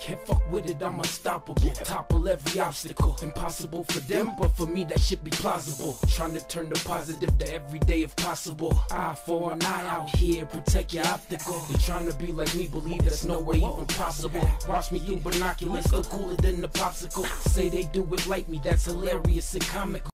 Can't fuck with it, I'm unstoppable. Topple every obstacle. Impossible for them, but for me that shit be plausible. Trying to turn the positive to everyday if possible. Eye for an eye out here, protect your optical. They trying to be like me, believe there's no way even possible. Watch me through binoculars, still cooler than the popsicle. Say they do it like me, that's hilarious and comical.